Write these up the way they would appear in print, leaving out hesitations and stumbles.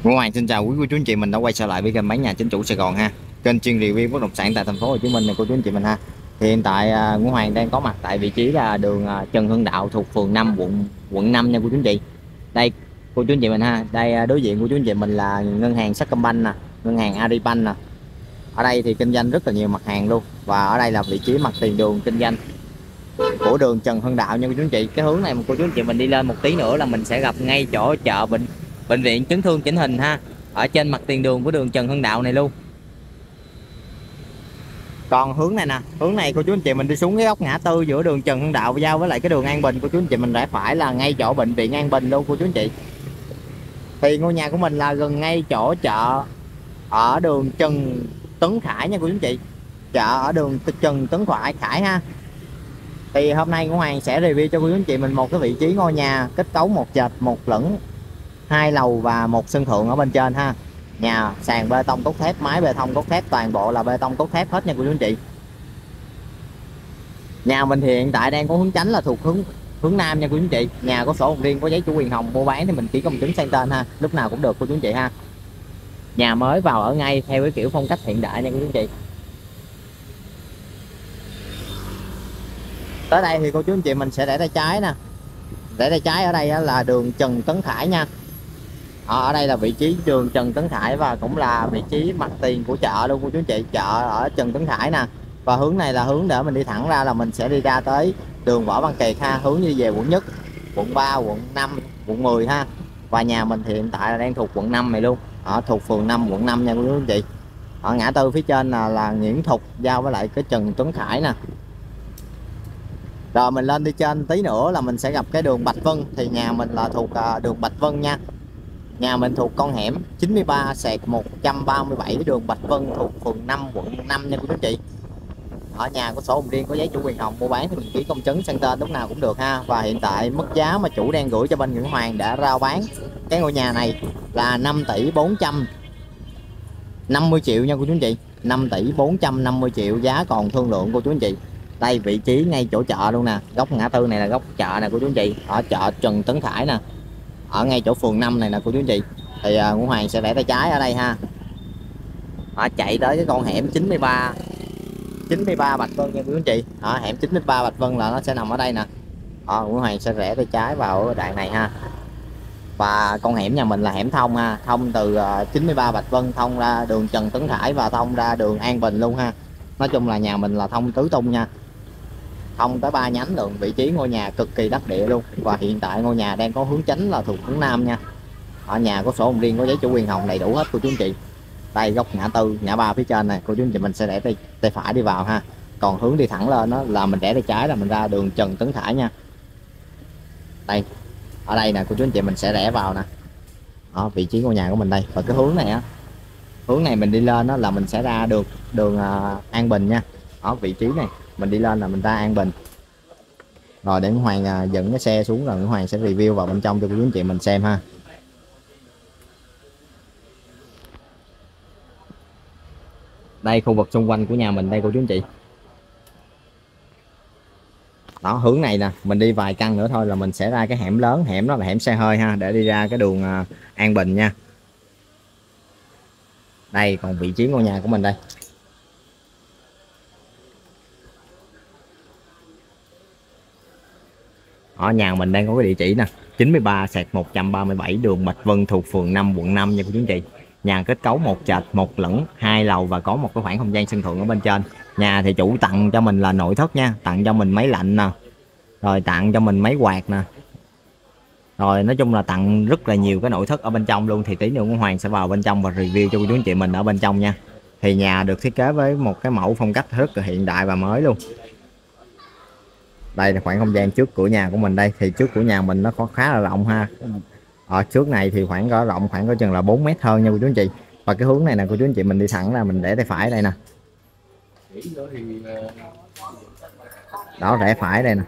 Ngô Hoàng xin chào quý cô chú anh chị mình đã quay trở lại với kênh bán nhà chính chủ Sài Gòn ha. Kênh chuyên review bất động sản tại thành phố Hồ Chí Minh này cô chú anh chị mình ha. Thì hiện tại Ngô Hoàng đang có mặt tại vị trí là đường Trần Hưng Đạo thuộc phường 5 quận 5 nha cô chú anh chị. Đây cô chú anh chị mình ha. Đây đối diện của chú anh chị mình là ngân hàng Sacombank nè, ngân hàng Agribank nè. Ở đây thì kinh doanh rất là nhiều mặt hàng luôn, và ở đây là vị trí mặt tiền đường kinh doanh của đường Trần Hưng Đạo nha cô chú anh chị. Cái hướng này mà cô chú anh chị mình đi lên một tí nữa là mình sẽ gặp ngay chỗ chợ bệnh viện chấn thương chỉnh hình ha, ở trên mặt tiền đường của đường Trần Hưng Đạo này luôn. Còn hướng này nè, hướng này cô chú anh chị mình đi xuống cái góc ngã tư giữa đường Trần Hưng Đạo giao với lại cái đường An Bình, cô chú anh chị mình rẽ phải là ngay chỗ bệnh viện An Bình luôn cô chú anh chị. Thì ngôi nhà của mình là gần ngay chỗ chợ ở đường Trần Tấn Khải nha cô chú anh chị. Chợ ở đường Trần Tấn Khải ha. Thì hôm nay Ngô Hoàng sẽ review cho cô chú anh chị mình một cái vị trí ngôi nhà kết cấu một trệt một lửng, 2 lầu và 1 sân thượng ở bên trên ha. Nhà sàn bê tông cốt thép, mái bê tông cốt thép, toàn bộ là bê tông cốt thép hết nha cô chú anh chị. Nhà mình thì hiện tại đang có hướng chánh là thuộc hướng nam nha cô chú anh chị. Nhà có sổ hồng riêng, có giấy chủ quyền hồng, mua bán thì mình ký công chứng sang tên ha, lúc nào cũng được cô chú anh chị ha. Nhà mới vào ở ngay theo cái kiểu phong cách hiện đại nha cô chú anh chị. Tới đây thì cô chú anh chị mình sẽ rẽ tay trái nè. Rẽ tay trái ở đây là đường Trần Tấn Khải nha. Ở đây là vị trí đường Trần Tấn Khải và cũng là vị trí mặt tiền của chợ luôn cô chú anh chị. Chợ ở Trần Tấn Khải nè. Và hướng này là hướng để mình đi thẳng ra là mình sẽ đi ra tới đường Võ Văn Kiệt ha, hướng đi về quận Nhất, quận 3, quận 5, quận 10 ha. Và nhà mình thì hiện tại là đang thuộc quận 5 này luôn, ở thuộc phường 5 quận 5 nha cô chú anh chị. Ở ngã tư phía trên là Nguyễn Thục giao với lại cái Trần Tuấn Khải nè. Rồi mình lên đi trên tí nữa là mình sẽ gặp cái đường Bạch Vân, thì nhà mình là thuộc đường Bạch Vân nha. Nhà mình thuộc con hẻm 93/137 đường Bạch Vân thuộc phường 5 quận 5 nha cô chú chị. Ở nhà có sổ hồng riêng, có giấy chủ quyền hồng, mua bán thì mình ký công chứng sang tên lúc nào cũng được ha. Và hiện tại mức giá mà chủ đang gửi cho bên Nguyễn Hoàng đã rao bán cái ngôi nhà này là 5 tỷ 450 triệu nha cô chú anh chị. 5 tỷ 450 triệu, giá còn thương lượng cô chú anh chị. Đây vị trí ngay chỗ chợ luôn nè, góc ngã tư này là góc chợ nè cô chú anh chị, ở chợ Trần Tấn Khải nè, ở ngay chỗ phường 5 này nè cô chú anh chị. Thì Ngũ Hoàng sẽ rẽ tay trái ở đây ha. Chạy tới cái con hẻm 93 Bạch Vân nha cô chú anh chị. Hẻm 93 Bạch Vân là nó sẽ nằm ở đây nè. Ngũ Hoàng sẽ rẽ tay trái vào ở đoạn này ha. Và con hẻm nhà mình là hẻm thông ha, thông từ 93 Bạch Vân thông ra đường Trần Tấn Khải và thông ra đường An Bình luôn ha. Nói chung là nhà mình là thông tứ tung nha, thông tới 3 nhánh đường. Vị trí ngôi nhà cực kỳ đắc địa luôn, và hiện tại ngôi nhà đang có hướng chánh là thuộc hướng nam nha. Ở nhà có sổ hồng riêng, có giấy chủ quyền hồng đầy đủ hết cô chú anh chị. Đây góc ngã tư ngã ba phía trên này cô chú anh chị mình sẽ rẽ tay phải đi vào ha. Còn hướng đi thẳng lên đó là mình rẽ tay trái là mình ra đường Trần Tấn Khải nha. Đây ở đây nè cô chú anh chị mình sẽ rẽ vào nè. Vị trí ngôi nhà của mình đây. Và cái hướng này hướng này mình đi lên đó là mình sẽ ra được đường An Bình nha. Ở vị trí này mình đi lên là mình ra An Bình. Rồi để Hoàng dẫn cái xe xuống rồi Hoàng sẽ review vào bên trong cho cô chú anh chị mình xem ha. Đây khu vực xung quanh của nhà mình đây cô chú anh chị. Đó hướng này nè, mình đi vài căn nữa thôi là mình sẽ ra cái hẻm lớn, hẻm đó là hẻm xe hơi ha, để đi ra cái đường An Bình nha. Đây còn vị trí ngôi nhà của mình đây. Ở nhà mình đang có cái địa chỉ nè, 93/137 đường Bạch Vân thuộc phường 5 quận 5 nha cô chú anh chị. Nhà kết cấu một trệt một lửng, 2 lầu và có một cái khoảng không gian sân thượng ở bên trên. Nhà thì chủ tặng cho mình là nội thất nha, tặng cho mình máy lạnh nè, rồi tặng cho mình máy quạt nè, rồi nói chung là tặng rất là nhiều cái nội thất ở bên trong luôn. Thì tí nữa Hoàng sẽ vào bên trong và review cho cô chú anh chị mình ở bên trong nha. Thì nhà được thiết kế với một cái mẫu phong cách rất là hiện đại và mới luôn. Đây là khoảng không gian trước cửa nhà của mình đây. Thì trước cửa nhà mình nó có khá là rộng ha. Ở trước này thì khoảng có rộng khoảng có chừng là 4 mét hơn nha cô chú anh chị. Và cái hướng này nè cô chú anh chị mình đi thẳng ra mình để tay phải đây nè. Đó rẽ phải đây nè.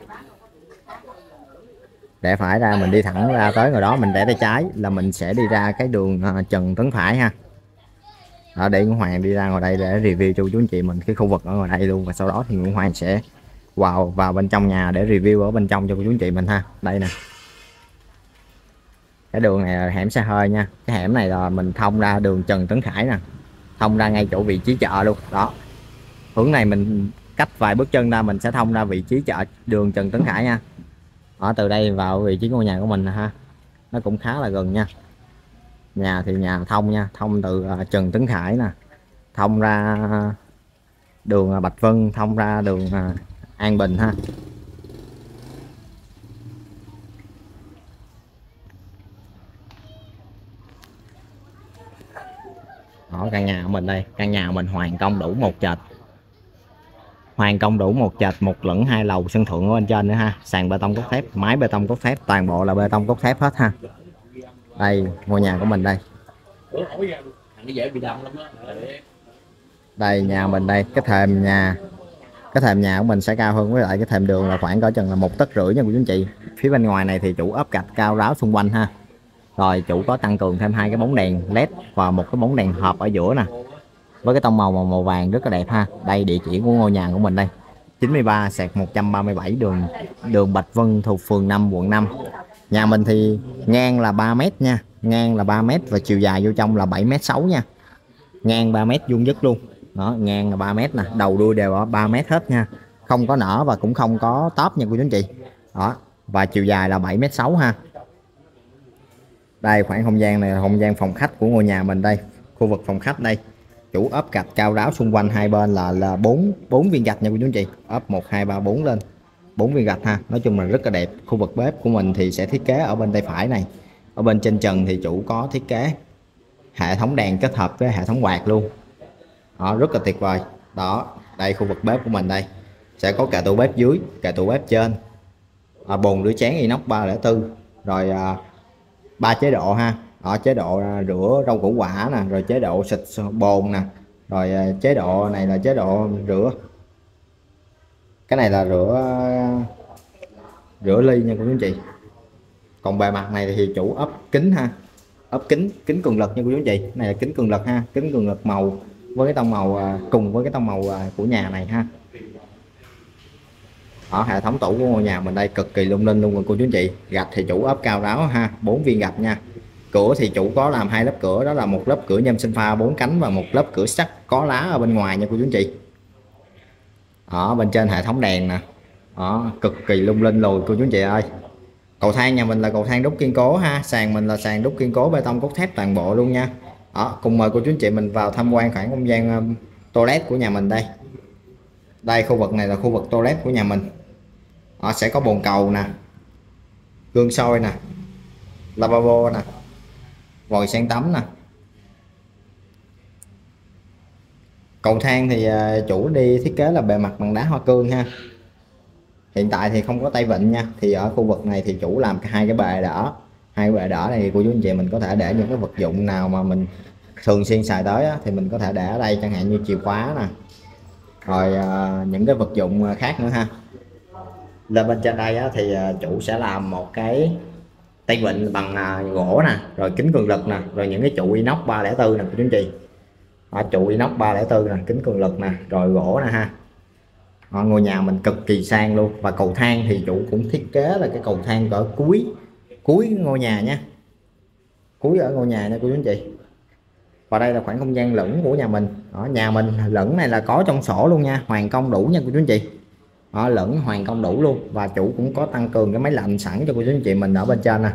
Rẽ phải ra mình đi thẳng ra tới rồi đó mình rẽ tay trái là mình sẽ đi ra cái đường Trần Tấn Khải ha. Để Nguyễn Hoàng đi ra ngoài đây để review cho chú anh chị mình cái khu vực ở ngoài đây luôn. Và sau đó thì Nguyễn Hoàng sẽ vào bên trong nhà để review ở bên trong cho cô chú anh chị mình ha. Đây nè, Cái đường này là hẻm xe hơi nha, cái hẻm này là mình thông ra đường Trần Tấn Khải nè, thông ra ngay chỗ vị trí chợ luôn đó. Hướng này mình cách vài bước chân ra mình sẽ thông ra vị trí chợ đường Trần Tấn Khải nha. Ở từ đây vào vị trí ngôi nhà của mình ha, nó cũng khá là gần nha. Nhà thì nhà thông nha, thông từ Trần Tấn Khải nè, thông ra đường Bạch Vân, thông ra đường An Bình ha. Ở căn nhà của mình đây, căn nhà của mình hoàn công đủ một trệt, hoàn công đủ một trệt, một lẫn hai lầu, sân thượng ở bên trên nữa ha, sàn bê tông cốt thép, mái bê tông cốt thép, toàn bộ là bê tông cốt thép hết ha. Đây ngôi nhà của mình đây, đây nhà mình đây. Cái thềm nhà của mình sẽ cao hơn với lại cái thềm đường là khoảng cỡ chừng là 1,5 tấc nha quý anh chị. Phía bên ngoài này thì chủ ốp gạch cao ráo xung quanh ha. Rồi chủ có tăng cường thêm 2 cái bóng đèn led và một cái bóng đèn hộp ở giữa nè, với cái tông màu vàng rất là đẹp ha. Đây địa chỉ của ngôi nhà của mình đây, 93/137 đường Bạch Vân thuộc phường 5 quận 5. Nhà mình thì ngang là 3 m nha, ngang là 3 m và chiều dài vô trong là 7,6 m nha. Ngang 3 m vuông vức luôn. Đó, ngang là 3 m nè, đầu đuôi đều ở 3 m hết nha. Không có nở và cũng không có tóp nha cô chú anh chị. Đó, và chiều dài là 7,6 m ha. Đây khoảng không gian này là không gian phòng khách của ngôi nhà mình đây. Khu vực phòng khách đây, chủ ốp gạch cao ráo xung quanh hai bên là 4 viên gạch nha cô chú anh chị. Ốp 1 2 3 4 lên 4 viên gạch ha. Nói chung là rất là đẹp. Khu vực bếp của mình thì sẽ thiết kế ở bên tay phải này. Ở bên trên trần thì chủ có thiết kế hệ thống đèn kết hợp với hệ thống quạt luôn. Đó, rất là tuyệt vời. Đó, đây khu vực bếp của mình đây. Sẽ có kệ tủ bếp dưới, kệ tủ bếp trên. Bồn rửa chén inox 304. Rồi 3 chế độ ha. Đó, chế độ rửa rau củ quả nè, rồi chế độ xịt bồn nè, rồi chế độ này là chế độ rửa, cái này là rửa ly nha cô chú anh chị. Còn bề mặt này thì chủ ốp kính ha, ốp kính cường lực nha cô chú anh chị. Cái này là kính cường lực ha, kính cường lực màu với cái tông màu cùng với cái tông màu của nhà này ha. Ở hệ thống tủ của ngôi nhà mình đây cực kỳ lung linh luôn rồi cô chú anh chị. Gạch thì chủ ốp cao ráo ha, 4 viên gạch nha. Cửa thì chủ có làm 2 lớp cửa, đó là một lớp cửa nhôm sinh pha 4 cánh và một lớp cửa sắt có lá ở bên ngoài nha cô chú anh chị. Ở bên trên hệ thống đèn nè. Đó, cực kỳ lung linh rồi cô chú anh chị ơi. Cầu thang nhà mình là cầu thang đúc kiên cố ha, sàn mình là sàn đúc kiên cố bê tông cốt thép toàn bộ luôn nha. Đó, cùng mời cô chú anh chị mình vào tham quan khoảng không gian toilet của nhà mình đây. Đây khu vực này là khu vực toilet của nhà mình. Đó, sẽ có bồn cầu nè, gương soi nè, lavabo nè, vòi sen tắm nè. Cầu thang thì chủ đi thiết kế là bề mặt bằng đá hoa cương ha. Hiện tại thì không có tay vịn nha. Thì ở khu vực này thì chủ làm 2 cái bệ đỡ. 2 cái bệ đỡ này thì cô chú anh chị mình có thể để những cái vật dụng nào mà mình thường xuyên xài tới á, thì mình có thể để ở đây, chẳng hạn như chìa khóa nè, rồi những cái vật dụng khác nữa ha. Lên bên trên đây á, thì chủ sẽ làm một cái tay vịn bằng gỗ nè, rồi kính cường lực nè, rồi những cái trụ inox 304 nè cô chú anh chị. Trụ inox 304 nè, kính cường lực nè, rồi gỗ nè ha. Ngôi nhà mình cực kỳ sang luôn. Và cầu thang thì chủ cũng thiết kế là cái cầu thang ở cuối ngôi nhà nha, cuối ở ngôi nhà nha cô chú anh chị. Và đây là khoảng không gian lửng của nhà mình. Nhà mình lửng này là có trong sổ luôn nha, hoàn công đủ nha cô chú anh chị. Lửng hoàn công đủ luôn. Và chủ cũng có tăng cường cái máy lạnh sẵn cho cô chú anh chị mình ở bên trên nè.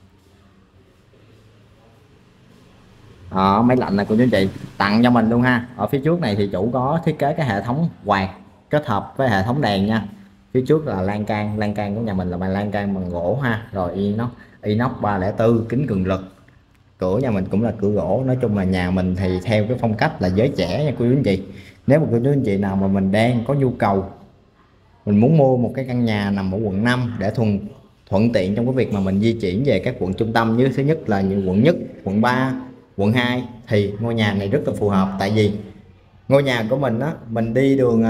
Máy lạnh này cô chú anh chị tặng cho mình luôn ha. Ở phía trước này thì chủ có thiết kế cái hệ thống quạt kết hợp với hệ thống đèn nha. Phía trước là lan can của nhà mình là lan can bằng gỗ ha, rồi inox 304, kính cường lực. Cửa nhà mình cũng là cửa gỗ. Nói chung là nhà mình thì theo cái phong cách là giới trẻ nha cô chú anh chị. Nếu mà cô chú anh chị nào mà mình đang có nhu cầu, mình muốn mua một cái căn nhà nằm ở quận 5 để thuận tiện trong cái việc mà mình di chuyển về các quận trung tâm, như thứ nhất là những quận nhất, quận 3, quận 2, thì ngôi nhà này rất là phù hợp. Tại vì ngôi nhà của mình á, mình đi đường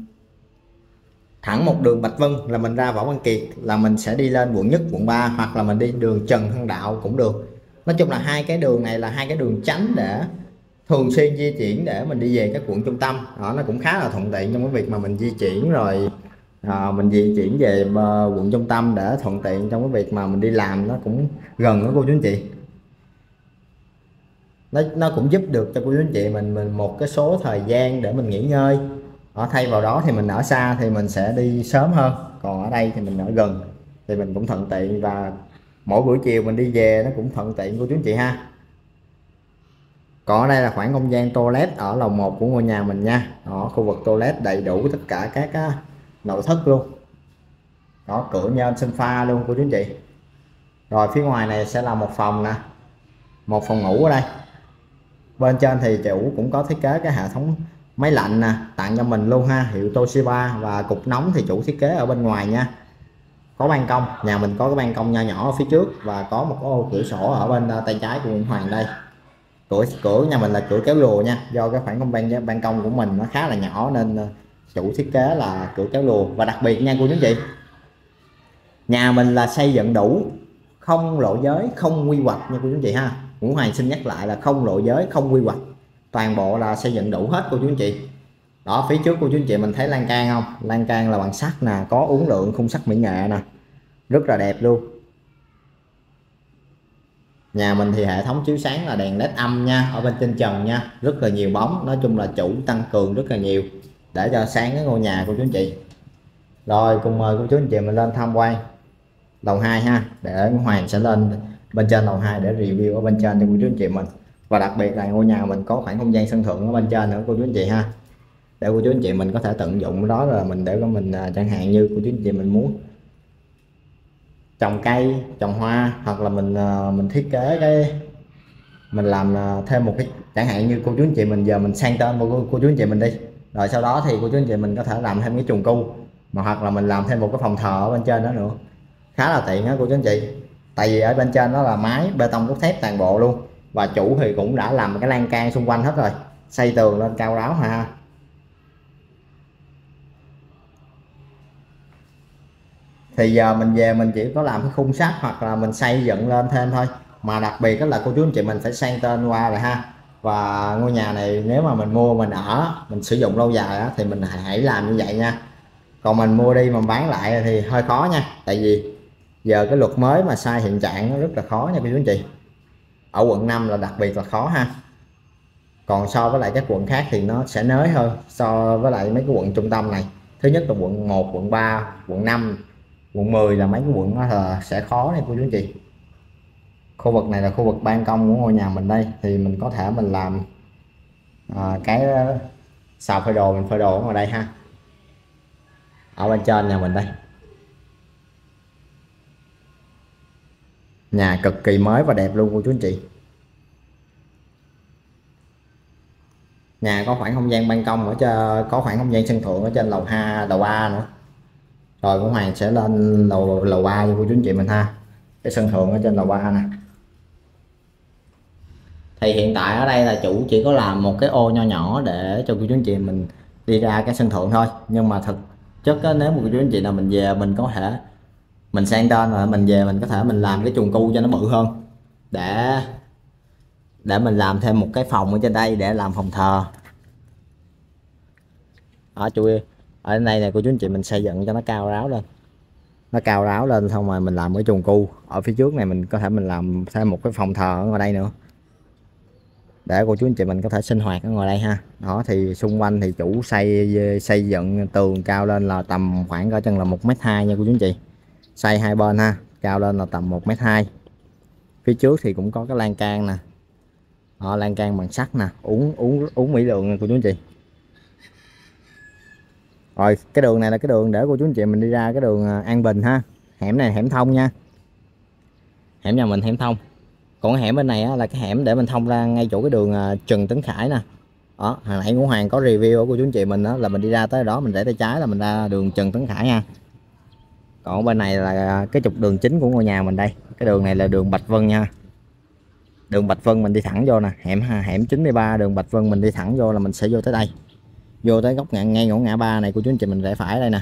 thẳng một đường Bạch Vân là mình ra Võ Văn Kiệt, là mình sẽ đi lên quận nhất, quận 3, hoặc là mình đi đường Trần Hưng Đạo cũng được. Nói chung là 2 cái đường này là 2 cái đường tránh để thường xuyên di chuyển để mình đi về các quận trung tâm. Đó, nó cũng khá là thuận tiện trong cái việc mà mình di chuyển rồi Mình di chuyển về quận trung tâm để thuận tiện trong cái việc mà mình đi làm, nó cũng gần đó cô chú anh chị. Nó cũng giúp được cho cô chú anh chị mình một cái số thời gian để mình nghỉ ngơi. Thay vào đó thì mình ở xa thì mình sẽ đi sớm hơn, còn ở đây thì mình ở gần thì mình cũng thuận tiện, và mỗi buổi chiều mình đi về nó cũng thuận tiện cô chú anh chị ha. Còn ở đây là khoảng không gian toilet ở lầu 1 của ngôi nhà mình nha. Đó, khu vực toilet đầy đủ tất cả các nội thất luôn. Đó, cửa nhôm sinh pha luôn cô chú anh chị. Rồi phía ngoài này sẽ là một phòng nè, một phòng ngủ ở đây. Bên trên thì chủ cũng có thiết kế cái hệ thống máy lạnh nè, tặng cho mình luôn ha, hiệu Toshiba, và cục nóng thì chủ thiết kế ở bên ngoài nha. Có ban công, nhà mình có cái ban công nho nhỏ ở phía trước, và có một cái ô cửa sổ ở bên tay trái của Nguyễn Hoàng đây. Cửa nhà mình là cửa kéo lùa nha, do cái khoảng không ban công của mình nó khá là nhỏ nên chủ thiết kế là cửa kéo lùa. Và đặc biệt nha cô chú chị, nhà mình là xây dựng đủ, không lộ giới, không quy hoạch nha cô chú chị ha. Nguyễn Hoàng xin nhắc lại là không lộ giới, không quy hoạch, toàn bộ là xây dựng đủ hết cô chú anh chị. Đó, phía trước cô chú anh chị mình thấy lan can không, lan can là bằng sắt nè, có uốn lượn khung sắt mỹ nghệ nè, rất là đẹp luôn. Nhà mình thì hệ thống chiếu sáng là đèn led âm nha, ở bên trên trần nha, rất là nhiều bóng. Nói chung là chủ tăng cường rất là nhiều để cho sáng cái ngôi nhà cô chú anh chị. Rồi cùng mời cô chú anh chị mình lên tham quan lầu 2 ha, để Hoàng sẽ lên bên trên lầu 2 để review ở bên trên cho cô chú anh chị mình. Và đặc biệt là ngôi nhà mình có khoảng không gian sân thượng ở bên trên nữa cô chú anh chị ha, để cô chú anh chị mình có thể tận dụng đó là mình để của mình, chẳng hạn như cô chú anh chị mình muốn trồng cây, trồng hoa, hoặc là mình thiết kế cái, mình làm thêm một cái, chẳng hạn như cô chú anh chị mình giờ mình sang tên cô chú anh chị mình đi, rồi sau đó thì cô chú anh chị mình có thể làm thêm cái chuồng cu, mà hoặc là mình làm thêm một cái phòng thờ ở bên trên đó nữa, khá là tiện á cô chú anh chị. Tại vì ở bên trên đó là mái bê tông cốt thép toàn bộ luôn, và chủ thì cũng đã làm cái lan can xung quanh hết rồi, xây tường lên cao ráo ha. Thì giờ mình về mình chỉ có làm cái khung sắt hoặc là mình xây dựng lên thêm thôi, mà đặc biệt đó là cô chú anh chị mình phải sang tên qua rồi ha. Và ngôi nhà này nếu mà mình mua mình ở mình sử dụng lâu dài á, thì mình hãy làm như vậy nha. Còn mình mua đi mà bán lại thì hơi khó nha, tại vì giờ cái luật mới mà sai hiện trạng nó rất là khó nha cô chú anh chị. Ở quận 5 là đặc biệt là khó ha, còn so với lại các quận khác thì nó sẽ nới hơn so với lại mấy cái quận trung tâm này. Thứ nhất là quận 1, quận 3, quận 5, quận 10 là mấy cái quận đó là sẽ khó này cô chú anh chị. Khu vực này là khu vực ban công của ngôi nhà mình đây, thì mình có thể mình làm cái xào phơi đồ, mình phơi đồ ở ngoài đây ha, ở bên trên nhà mình đây. Nhà cực kỳ mới và đẹp luôn cô chú anh chị. Nhà có khoảng không gian ban công ở trên, có khoảng không gian sân thượng ở trên lầu 2, lầu 3 nữa. Rồi của Hoàng sẽ lên lầu 3 cho cô chú anh chị mình ha, cái sân thượng ở trên lầu 3 nè. Thì hiện tại ở đây là chủ chỉ có làm một cái ô nho nhỏ để cho cô chú anh chị mình đi ra cái sân thượng thôi, nhưng mà thực chất á, nếu mà cô chú anh chị nào mình về mình có thể mình sang tên rồi mình về mình có thể mình làm cái chuồng cu cho nó bự hơn, để mình làm thêm một cái phòng ở trên đây để làm phòng thờ. Ở chủ yếu ở đây này cô chú anh chị mình xây dựng cho nó cao ráo lên, nó cao ráo lên xong rồi mình làm cái chuồng cu ở phía trước này, mình có thể mình làm thêm một cái phòng thờ ở ngoài đây nữa để cô chú anh chị mình có thể sinh hoạt ở ngoài đây ha. Đó, thì xung quanh thì chủ xây dựng tường cao lên là tầm khoảng cỡ chân là 1m2 nha cô chú anh chị, xây hai bên ha, cao lên là tầm 1m2. Phía trước thì cũng có cái lan can nè, lan can bằng sắt nè, uống mỹ lượng nè cô chú anh chị. Rồi cái đường này là cái đường để cô chú anh chị mình đi ra cái đường An Bình ha, hẻm này hẻm thông nha, hẻm nhà mình hẻm thông. Còn cái hẻm bên này á, là cái hẻm để mình thông ra ngay chỗ cái đường Trần Tấn Khải nè. Đó, hồi nãy Ngũ Hoàng có review của cô chú anh chị mình đó, là mình đi ra tới đó mình rẽ tay trái là mình ra đường Trần Tấn Khải nha. Còn bên này là cái trục đường chính của ngôi nhà mình đây, cái đường này là đường Bạch Vân nha. Đường Bạch Vân mình đi thẳng vô nè, hẻm 93 đường Bạch Vân mình đi thẳng vô là mình sẽ vô tới đây, vô tới góc ngay ngõ ngã ba này cô chú anh chị mình rẽ phải đây nè.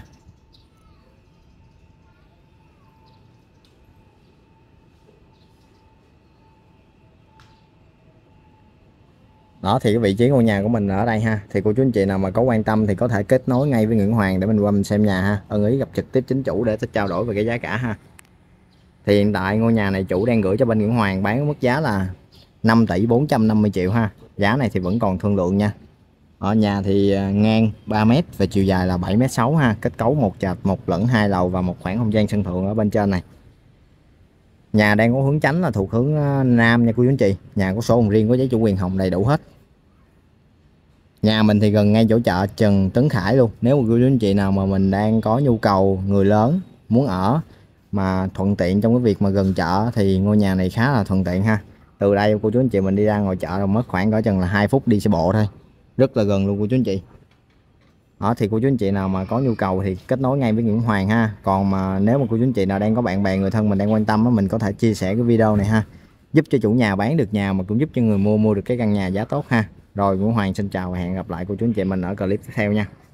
Đó thì cái vị trí ngôi nhà của mình ở đây ha. Thì cô chú anh chị nào mà có quan tâm thì có thể kết nối ngay với Nguyễn Hoàng để mình qua mình xem nhà ha. Ưng ý gặp trực tiếp chính chủ để trao đổi về cái giá cả ha. Thì hiện tại ngôi nhà này chủ đang gửi cho bên Nguyễn Hoàng bán với mức giá là 5 tỷ 450 triệu ha. Giá này thì vẫn còn thương lượng nha. Ở nhà thì ngang 3 m và chiều dài là 7,6 m ha. Kết cấu một trệt, một lẫn hai lầu và một khoảng không gian sân thượng ở bên trên này. Nhà đang có hướng chánh là thuộc hướng nam nha cô chú anh chị. Nhà có sổ hồng riêng, có giấy chủ quyền hồng đầy đủ hết. Nhà mình thì gần ngay chỗ chợ Trần Tấn Khải luôn. Nếu mà cô chú anh chị nào mà mình đang có nhu cầu người lớn muốn ở mà thuận tiện trong cái việc mà gần chợ thì ngôi nhà này khá là thuận tiện ha. Từ đây cô chú anh chị mình đi ra ngoài chợ rồi mất khoảng cỡ chừng là 2 phút đi xe bộ thôi. Rất là gần luôn cô chú anh chị. Đó thì cô chú anh chị nào mà có nhu cầu thì kết nối ngay với Nguyễn Hoàng ha. Còn mà nếu mà cô chú anh chị nào đang có bạn bè người thân mình đang quan tâm á, mình có thể chia sẻ cái video này ha, giúp cho chủ nhà bán được nhà mà cũng giúp cho người mua được cái căn nhà giá tốt ha. Rồi Nguyễn Hoàng xin chào và hẹn gặp lại cô chú anh chị mình ở clip tiếp theo nha.